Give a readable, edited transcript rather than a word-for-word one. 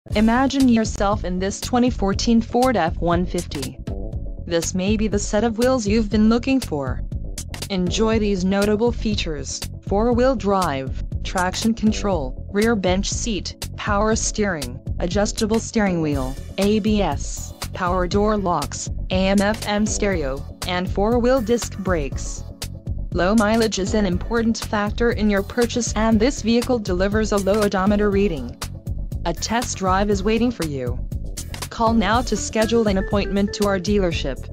Imagine yourself in this 2014 Ford F-150. This may be the set of wheels you've been looking for. Enjoy these notable features: 4-wheel drive, traction control, rear bench seat, power steering, adjustable steering wheel, ABS, power door locks, AM/FM stereo, and 4-wheel disc brakes. Low mileage is an important factor in your purchase, and this vehicle delivers a low odometer reading. A test drive is waiting for you. Call now to schedule an appointment to our dealership.